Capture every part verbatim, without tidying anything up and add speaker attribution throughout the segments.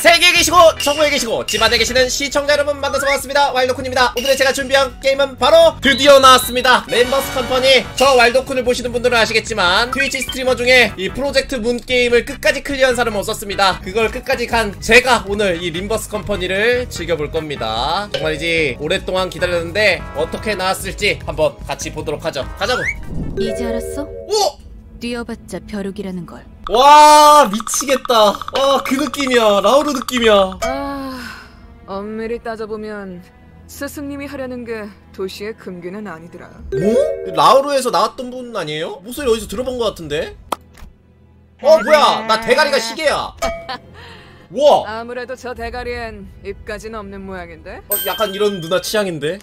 Speaker 1: 세계에 계시고 전국에 계시고 집안에 계시는 시청자 여러분 만나서 반갑습니다. 와일드쿤입니다. 오늘의 제가 준비한 게임은 바로 드디어 나왔습니다. 림버스 컴퍼니. 저 와일드쿤을 보시는 분들은 아시겠지만 트위치 스트리머 중에 이 프로젝트 문 게임을 끝까지 클리어한 사람은 없었습니다. 그걸 끝까지 간 제가 오늘 이 림버스 컴퍼니를 즐겨볼 겁니다. 정말이지 오랫동안 기다렸는데 어떻게 나왔을지 한번 같이 보도록 하죠. 가자고.
Speaker 2: 이제 알았어?
Speaker 1: 오!
Speaker 2: 뛰어봤자 벼룩이라는 걸.
Speaker 1: 와 미치겠다. 아 그 느낌이야. 라우르 느낌이야.
Speaker 3: 아, 엄밀히 따져보면 스승님이 하려는 게 도시의 금기는 아니더라.
Speaker 1: 오? 라우르에서 나왔던 분 아니에요? 목소리 어디서 들어본 것 같은데? 어 뭐야 나 대가리가 시계야. 우와.
Speaker 3: 아무래도 저 대가리엔 입까지는 없는 모양인데?
Speaker 1: 어, 약간 이런 누나 취향인데?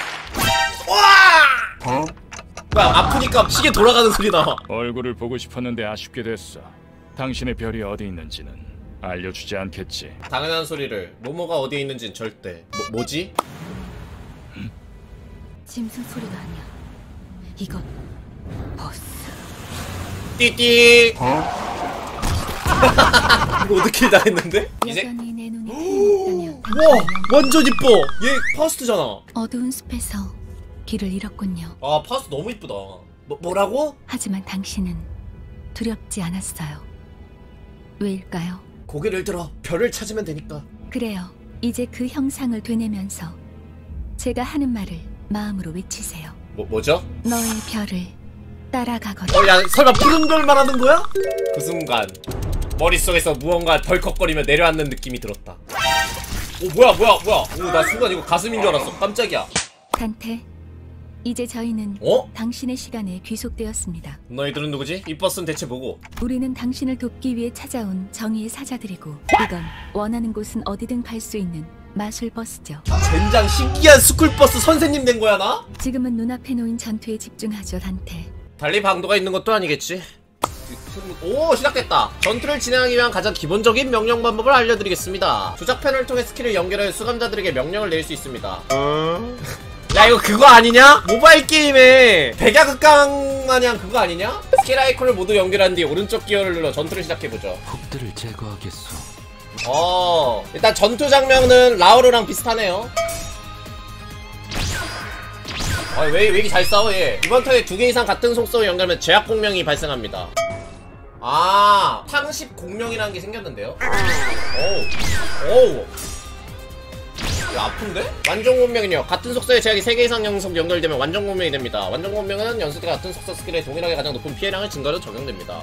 Speaker 1: 와! 어? 뭐야 아프니까 시계 돌아가는 소리 나.
Speaker 4: 얼굴을 보고 싶었는데 아쉽게 됐어. 당신의 별이 어디 있는지는 알려주지 않겠지.
Speaker 1: 당연한 소리를. 모모가 어디에 있는진 절대. 뭐, 뭐지?
Speaker 4: 응?
Speaker 2: 짐승 소리가 아니야. 이건 버스.
Speaker 1: 띠띠. 어? 이거 어떻게 다 했는데? 이제
Speaker 2: 여전히 내 눈에 틀림없다면
Speaker 1: 와 완전 이뻐. 얘 파스트잖아.
Speaker 2: 어두운 숲에서 길을 잃었군요.
Speaker 1: 아 파스트 너무 이쁘다. 뭐, 뭐라고?
Speaker 2: 하지만 당신은 두렵지 않았어요. 왜일까요?
Speaker 1: 고개를 들어 별을 찾으면 되니까.
Speaker 2: 그래요. 이제 그 형상을 되뇌면서 제가 하는 말을 마음으로 외치세요.
Speaker 1: 뭐, 뭐죠?
Speaker 2: 너의 별을 따라가거라.
Speaker 1: 어, 야, 설마 푸른 별 말하는 거야? 그 순간 머릿속에서 무언가 덜컥거리며 내려앉는 느낌이 들었다. 오, 뭐야, 뭐야, 뭐야. 오, 나 순간 이거 가슴인 줄 알았어. 깜짝이야.
Speaker 2: 단테, 이제 저희는
Speaker 1: 어?
Speaker 2: 당신의 시간에 귀속되었습니다.
Speaker 1: 너희들은 누구지? 이 버스는 대체 뭐고?
Speaker 2: 우리는 당신을 돕기 위해 찾아온 정의의 사자들이고, 이건 원하는 곳은 어디든 갈 수 있는 마술 버스죠.
Speaker 1: 젠장 신기한 스쿨버스 선생님 된 거야, 나?
Speaker 2: 지금은 눈앞에 놓인 전투에 집중하죠, 단테.
Speaker 1: 달리 방도가 있는 것도 아니겠지. 오 시작됐다. 전투를 진행하기 위한 가장 기본적인 명령 방법을 알려드리겠습니다. 조작 패널을 통해 스킬을 연결해 수감자들에게 명령을 낼 수 있습니다. 어? 야 이거 그거 아니냐? 모바일 게임에 백야극강 마냥 그거 아니냐? 스킬 아이콘을 모두 연결한 뒤 오른쪽 기어를 눌러 전투를 시작해보죠.
Speaker 5: 적들을 제거하겠소.
Speaker 1: 어 일단 전투 장면은 라우르랑 비슷하네요. 아, 왜, 왜 이렇게 잘 싸워, 얘? 이번 턴에 두 개 이상 같은 속성을 연결하면 제약 공명이 발생합니다. 아, 탕십 공명이라는 게 생겼는데요? 오우, 오우. 이거 아픈데? 완전 공명은요, 같은 속성의 제약이 세 개 이상 연속 연결되면 완전 공명이 됩니다. 완전 공명은 연속과 같은 속성 스킬에 동일하게 가장 높은 피해량을 증가로 적용됩니다.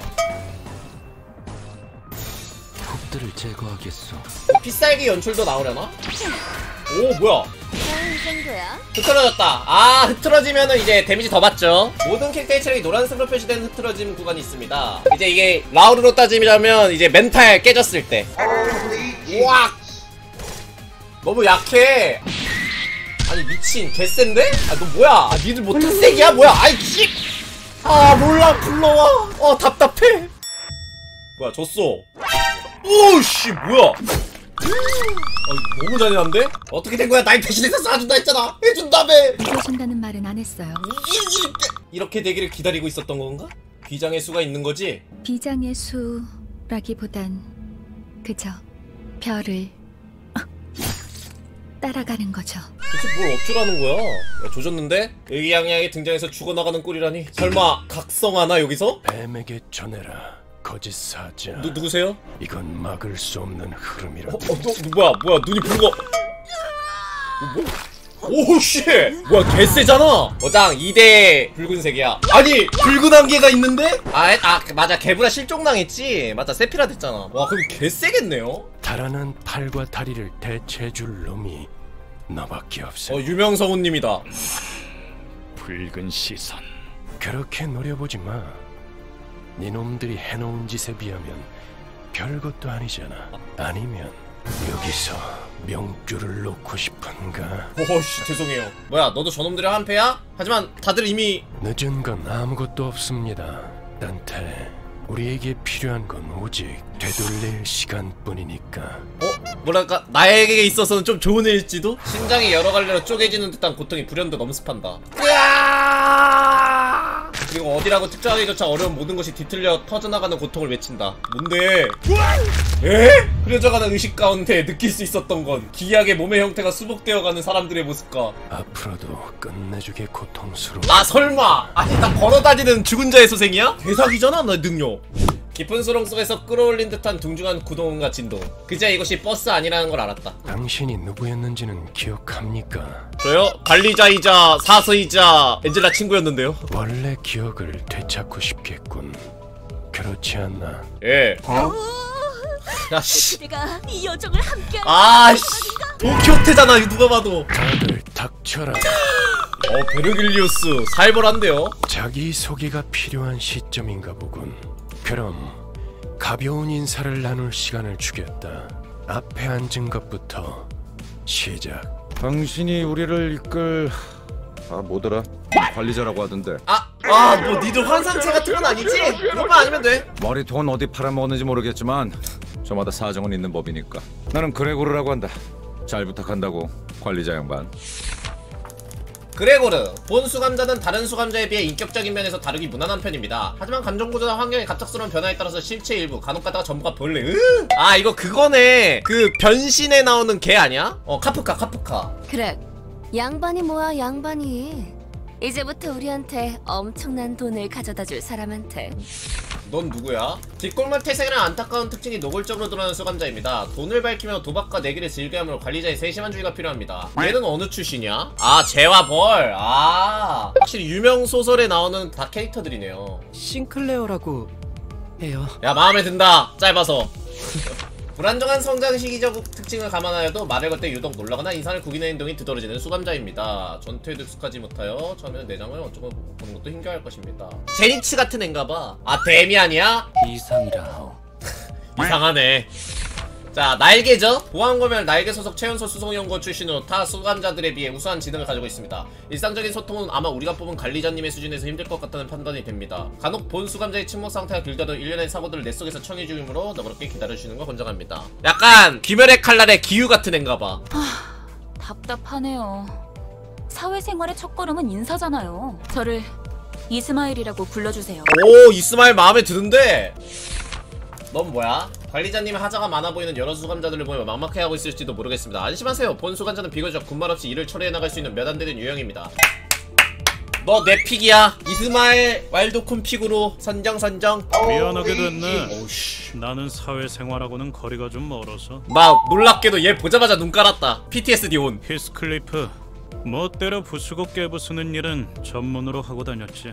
Speaker 5: 적들을 제거하겠소.
Speaker 1: 필살기 연출도 나오려나? 오, 뭐야?
Speaker 6: 이 정도야?
Speaker 1: 흐트러졌다. 아 흐트러지면은 이제 데미지 더 받죠. 모든 캐릭터의 체력이 노란색으로 표시된 흐트러짐 구간이 있습니다. 이제 이게 라우르로 따지자면 이제 멘탈 깨졌을 때. 우와 너무 약해. 아니 미친 개센데? 아 너 뭐야? 아 니들 뭐 특색이야 뭐야? 아이 씨. 아 몰라 불러와. 어 답답해. 뭐야 졌어. 오씨 뭐야? 어, 너무 잔인한데? 어떻게 된 거야? 나이 대신해서 쏴준다 했잖아. 해준다며.
Speaker 2: 해준다는 말은 안 했어요.
Speaker 1: 이렇게 되기를 기다리고 있었던 건가? 비장의 수가 있는 거지?
Speaker 2: 비장의 수라기보단 그저 별을 따라가는 거죠.
Speaker 1: 대체 뭘 어쩌라는 거야? 야, 조졌는데? 의기양양하게 등장해서 죽어나가는 꼴이라니. 설마 각성하나 여기서?
Speaker 5: 뱀에게 전해라. 거짓 사자.
Speaker 1: 누, 누구세요?
Speaker 5: 이건 막을 수 없는 흐름이라.
Speaker 1: 어, 어, 너, 누, 뭐야, 뭐야, 눈이 붉어. 뭐? 오씨! 뭐야, 개쎄잖아! 어장, 이 대 붉은색이야. 아니, 붉은 안개가 있는데? 아, 아, 맞아, 개브라 실종당했지? 맞아, 세피라 됐잖아. 와, 그럼 개쎄겠네요?
Speaker 5: 달아난 팔과 다리를 대체해줄 놈이 너밖에 없어.
Speaker 1: 어, 유명성우님이다.
Speaker 4: 붉은 시선.
Speaker 5: 그렇게 노려보지 마. 네 놈들이 해놓은 짓에 비하면 별것도 아니잖아. 아니면 여기서 명줄을 놓고 싶은가?
Speaker 1: 오씨 죄송해요. 뭐야 너도 저놈들의 한패야? 하지만 다들 이미
Speaker 5: 늦은 건 아무것도 없습니다. 단테, 우리에게 필요한 건 오직 되돌릴 시간뿐이니까.
Speaker 1: 어? 뭐랄까 나에게 있어서는 좀 좋은 일지도? 심장이 여러 갈래로 쪼개지는 듯한 고통이 불현듯 엄습한다. 으아! 그리고 어디라고 특정하기조차 어려운 모든 것이 뒤틀려 터져나가는 고통을 외친다. 뭔데? 에? 흐려져가는 의식 가운데 느낄 수 있었던 건 기이하게 몸의 형태가 수복되어가는 사람들의 모습과
Speaker 5: 앞으로도 끝내주게 고통스러워.
Speaker 1: 아 설마 아니 나 걸어다니는 죽은 자의 소생이야? 대사기잖아 나 능력. 깊은 수렁 속에서 끌어올린 듯한 둥중한 구동과 진동. 그제야 이것이 버스 아니라는 걸 알았다.
Speaker 5: 당신이 누구였는지는 기억합니까?
Speaker 1: 저요? 관리자이자 사서이자 엔젤라 친구였는데요.
Speaker 5: 원래 기억을 되찾고 싶겠군. 그렇지 않나?
Speaker 1: 예. 야씨.
Speaker 2: 내가 이 여정을 함께
Speaker 1: 아씨. 도쿄태잖아 이거 누가 봐도.
Speaker 5: 다들 닥쳐라.
Speaker 1: 어 베르길리우스 살벌한데요.
Speaker 5: 자기 소개가 필요한 시점인가 보군. 그럼 가벼운 인사를 나눌 시간을 주겠다. 앞에 앉은 것부터 시작.
Speaker 6: 당신이 우리를 이끌 아 뭐더라 관리자라고 하던데.
Speaker 1: 아, 아 뭐 니들 환상체 같은 건 아니지? 그런 거 아니면 돼.
Speaker 6: 머리통은 어디 팔아먹었는지 모르겠지만 저마다 사정은 있는 법이니까. 나는 그레고르라고 한다. 잘 부탁한다고 관리자 양반.
Speaker 1: 그레고르, 본 수감자는 다른 수감자에 비해 인격적인 면에서 다르기 무난한 편입니다. 하지만 감정 구조나 환경의 갑작스러운 변화에 따라서 실체 일부, 간혹 가다가 전부가 벌레. 으! 아 이거 그거네. 그 변신에 나오는 개 아니야? 어 카프카 카프카.
Speaker 7: 그래, 양반이 뭐야 양반이. 이제부터 우리한테 엄청난 돈을 가져다줄 사람한테.
Speaker 1: 넌 누구야? 뒷골목 태생이랑 안타까운 특징이 노골적으로 드러나는 수감자입니다. 돈을 밝히며 도박과 내기를 즐겨하므로 관리자의 세심한 주의가 필요합니다. 얘는 어느 출신이야? 아 재와 벌. 아 확실히 유명 소설에 나오는 다 캐릭터들이네요.
Speaker 8: 싱클레어라고 해요.
Speaker 1: 야 마음에 든다. 짧아서. 불안정한 성장 시기적 특징을 감안하여도 말을 걸 때 유독 놀라거나 인상을 구기는 행동이 두드러지는 수감자입니다. 전투에도 익숙하지 못하여 처음에는 내장을 어쩌고 보는 것도 힘겨워할 것입니다. 제니츠 같은 앤가봐. 아 데미안이야?
Speaker 8: 이상이라 하오.
Speaker 1: 이상하네. 자 날개죠? 보안검열 날개 소속 최연소 수송연구원 출신으로 타 수감자들에 비해 우수한 지능을 가지고 있습니다. 일상적인 소통은 아마 우리가 뽑은 관리자님의 수준에서 힘들 것 같다는 판단이 됩니다. 간혹 본 수감자의 침묵 상태가 길더라도 일련의 사고들을 내 속에서 청해 주므로 너그럽게 기다려주시는 걸 권장합니다. 약간 귀멸의 칼날의 기유 같은 앤가봐.
Speaker 2: 답답하네요. 사회생활의 첫걸음은 인사잖아요. 저를 이스마일이라고 불러주세요.
Speaker 1: 오 이스마일 마음에 드는데 넌 뭐야? 관리자님의 하자가 많아 보이는 여러 수감자들을 보며 막막해하고 있을지도 모르겠습니다. 안심하세요. 본 수감자는 비교적 군말 없이 일을 처리해 나갈 수 있는 몇 안 되는 유형입니다. 너 내 픽이야. 이스마일 왈도쿤 픽으로 선정 선정.
Speaker 4: 미안하게 됐네.
Speaker 1: 오우씨.
Speaker 4: 나는 사회생활하고는 거리가 좀 멀어서.
Speaker 1: 나 놀랍게도 얘 보자마자 눈 깔았다. 피티에스디 온.
Speaker 4: 히스클리프, 멋대로 부수고 깨부수는 일은 전문으로 하고 다녔지.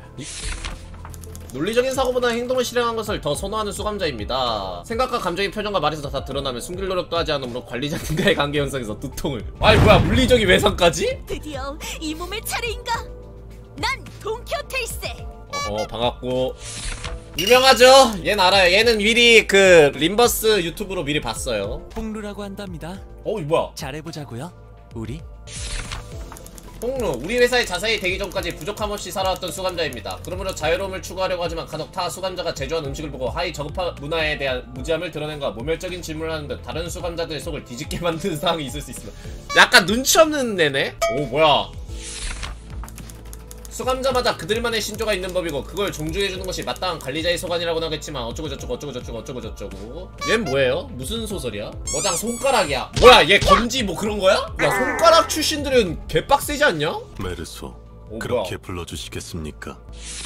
Speaker 1: 논리적인 사고보다 행동을 실행한 것을 더 선호하는 수감자입니다. 생각과 감정의 표정과 말에서 다 드러나면 숨길 노력도 하지 않으므로 관리자님과의 관계 형성에서 두통을. 아니 뭐야 물리적인 외상까지?
Speaker 7: 드디어 이 몸의 차례인가? 난 돈키호테일세.
Speaker 1: 어 반갑고. 유명하죠? 얘는 알아요. 얘는 미리 그 림버스 유튜브로 미리 봤어요.
Speaker 8: 홍루라고 한답니다.
Speaker 1: 어 이 뭐야?
Speaker 8: 잘해보자고요. 우리
Speaker 1: 홍루, 우리 회사에 자세히 되기 전까지 부족함 없이 살아왔던 수감자입니다. 그러므로 자유로움을 추구하려고 하지만 간혹 타 수감자가 제조한 음식을 보고 하이 저급한 문화에 대한 무지함을 드러낸과 모멸적인 질문을 하는 듯 다른 수감자들의 속을 뒤집게 만드는 상황이 있을 수 있습니다. 약간 눈치 없는 애네? 오 뭐야. 수감자마다 그들만의 신조가 있는 법이고 그걸 존중해주는 것이 마땅한 관리자의 소관이라고는 하겠지만 어쩌고저쩌고 어쩌고저쩌고 어쩌고저쩌고. 얜 뭐예요? 무슨 소설이야? 뭐장 손가락이야. 뭐야 얘 검지 뭐 그런거야? 야 손가락 출신들은 개빡세지 않냐?
Speaker 9: 메르소,
Speaker 1: 오,
Speaker 9: 그렇게
Speaker 1: 뭐야.
Speaker 9: 불러주시겠습니까?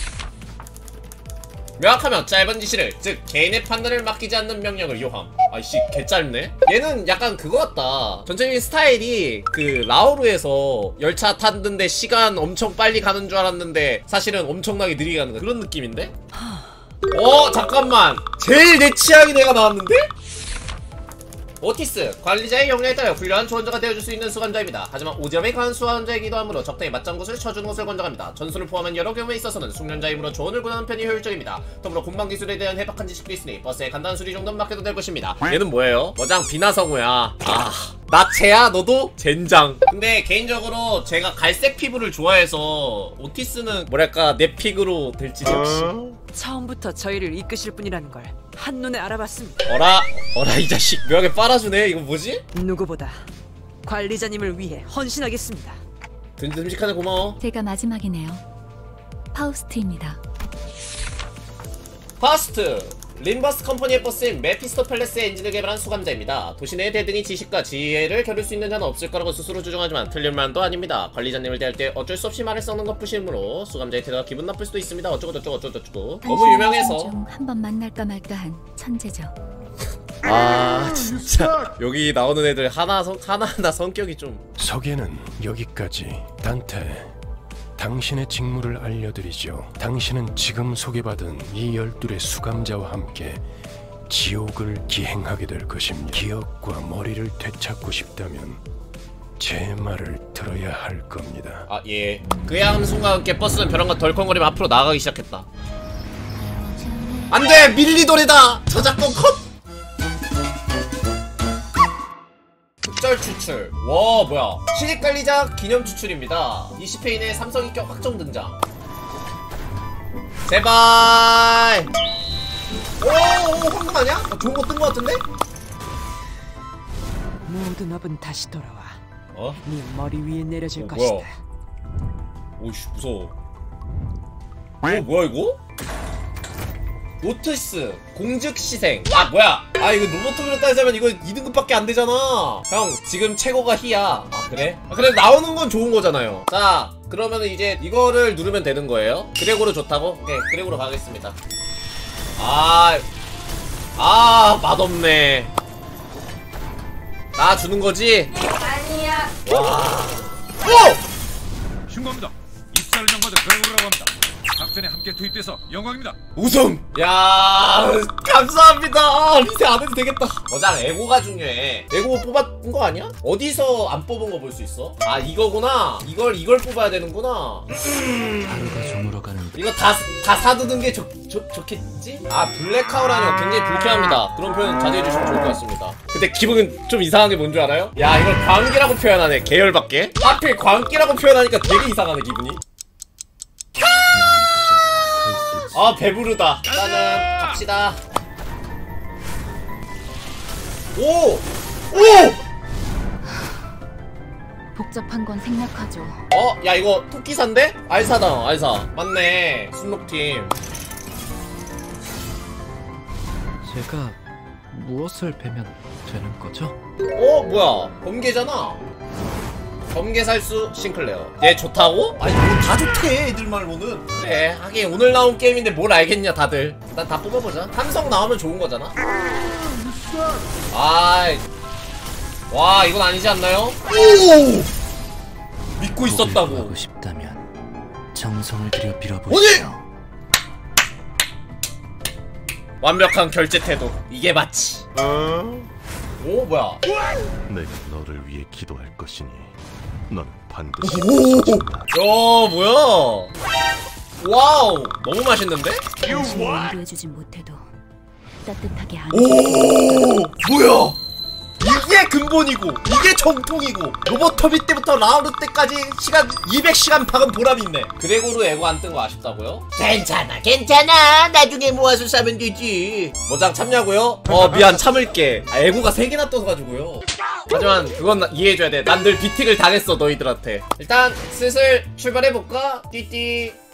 Speaker 1: 명확하며 짧은 지시를, 즉 개인의 판단을 맡기지 않는 명령을 요함. 아이씨 개짧네. 얘는 약간 그거 같다. 전체적인 스타일이 그 라오르에서 열차 탔는데 시간 엄청 빨리 가는 줄 알았는데 사실은 엄청나게 느리게 가는 그런 느낌인데? 어 잠깐만 제일 내 취향인 애가 나왔는데? 오티스, 관리자의 역량에 따라 훌륭한 조언자가 되어줄 수 있는 수감자입니다. 하지만 오지랖에 강한 수감자이기도 하므로 적당히 맞장구를 쳐주는 것을 권장합니다. 전술을 포함한 여러 경우에 있어서는 숙련자이므로 조언을 구하는 편이 효율적입니다. 더불어 군방 기술에 대한 해박한 지식도 있으니 버스의 간단한 수리 정도는 맡겨도 될 것입니다. 얘는 뭐예요? 머장 비나성우야. 아... 나체야 너도? 젠장. 근데 개인적으로 제가 갈색 피부를 좋아해서 오티스는 뭐랄까 내 픽으로 될지도 역시.
Speaker 3: 처음부터 저희를 이끄실 분이라는 걸 한눈에 알아봤습니다.
Speaker 1: 어라 어라 이 자식 묘하게 빨아주네. 이거 뭐지?
Speaker 3: 누구보다 관리자님을 위해 헌신하겠습니다.
Speaker 1: 든든식하네 고마워.
Speaker 2: 제가 마지막이네요. 파우스트입니다.
Speaker 1: 파스트 림버스 컴퍼니의 버스인 메피스토 팰레스의 엔진을 개발한 수감자입니다. 도시 내 대등이 지식과 지혜를 겨룰 수 있는 자는 없을 거라고 스스로 주장하지만 틀린 말도 아닙니다. 관리자님을 대할 때 어쩔 수 없이 말을 썩는 것 뿐이므로 수감자의 태도가 기분 나쁠 수도 있습니다. 어쩌고저쩌고 어쩌고저쩌고 너무 유명해서
Speaker 2: 한번 만날까 말까한 천재죠.
Speaker 1: 아 진짜 여기 나오는 애들 하나 성, 하나하나 성격이 좀
Speaker 5: 소개는 여기까지. 단테, 당신의 직무를 알려드리죠. 당신은 지금 소개받은 이 열둘의 수감자와 함께 지옥을 기행하게 될 것입니다. 기억과 머리를 되찾고 싶다면 제 말을 들어야 할 겁니다.
Speaker 1: 아 예. 그야 하는 순간 함께 버스는 벼랑과 덜컹거리며 앞으로 나아가기 시작했다. 안돼! 밀리돌이다! 저작권 컷! 특별 추출. 와 뭐야 신입관리자 기념 추출입니다. 이십 회 이내에 삼성 입격 확정 등장. 제발. 오오 황금 아니야? 어, 좋은 거 뜬 거 같은데?
Speaker 9: 모든 업은 다시 돌아와.
Speaker 1: 어?
Speaker 9: 네 머리 위에 내려질
Speaker 1: 어,
Speaker 9: 것이다.
Speaker 1: 뭐야? 오씨 무서워. 오 뭐야 이거? 노트스 공즉시생. 아 뭐야 아 이거 로보톱으로 따지자면 이거 이 등급밖에 안 되잖아. 형 지금 최고가 희야. 아 그래? 아, 그래 나오는 건 좋은 거잖아요. 자 그러면 이제 이거를 누르면 되는 거예요. 그레고로 좋다고? 오케이 그레고로 가겠습니다. 아 아 맛없네. 나 주는 거지?
Speaker 7: 아니야.
Speaker 1: 와. 오!
Speaker 6: 신고합니다. 입사를 명받은 그레고르라고 합니다. 작전에 함께 투입돼서 영광입니다.
Speaker 1: 우승! 야 감사합니다. 아, 리세 안 해도 되겠다. 어장 에고가 중요해. 에고 뽑았던 거 아니야? 어디서 안 뽑은 거 볼 수 있어? 아 이거구나. 이걸 이걸 뽑아야 되는구나.
Speaker 8: 하루가 저물어가는
Speaker 1: 이거 다 다 사두는 게 좋, 좋, 좋겠지? 아 블랙하우라니까 굉장히 불쾌합니다. 그런 표현 자제해주시면 좋을 것 같습니다. 근데 기분은 좀 이상한 게 뭔 줄 알아요? 야 이걸 광기라고 표현하네. 계열밖에. 하필 광기라고 표현하니까 되게 이상하네 기분이. 아 배부르다. 일단은 갑시다. 오! 오!
Speaker 2: 복잡한 건 생략하죠.
Speaker 1: 어? 야 이거 토끼사인데? 알사다 알사. 맞네 순록팀.
Speaker 8: 제가 무엇을 베면 되는 거죠?
Speaker 1: 어? 뭐야 범계잖아. 범계살수 싱클레어. 얘 좋다고? 아니 뭐 다 좋대 애들 말로는. 그래 하긴 오늘 나온 게임인데 뭘 알겠냐 다들. 일단 다 뽑아보자. 삼성 나오면 좋은 거잖아. 아이 와 이건 아니지 않나요? 오! 믿고 있었다고.
Speaker 8: 하고 싶다면 정성을 들여 빌어보시오.
Speaker 1: 완벽한 결제 태도. 이게 맞지. 어? 오 뭐야?
Speaker 5: 내가 너를 위해 기도할 것이니 너는 반드시
Speaker 1: 오! 야 뭐야? 와우 너무 맛있는데?
Speaker 2: 당신을 인도해주지 못해도 따뜻하게 안.
Speaker 1: 오 뭐야? 이게 근본이고 이게 정통이고 로보터비 때부터 라우르 때까지 시간 이백 시간 박은 보람이 있네. 그레고르 에고 안 뜬 거 아쉽다고요? 괜찮아 괜찮아 나중에 모아서 사면 되지. 뭐장 참냐고요? 어 미안 참을게. 아, 에고가 세 개나 떠가지고요. 하지만 그건 나, 이해해줘야 돼. 난 늘 비틱을 당했어 너희들한테. 일단 슬슬 출발해볼까? 띠띠.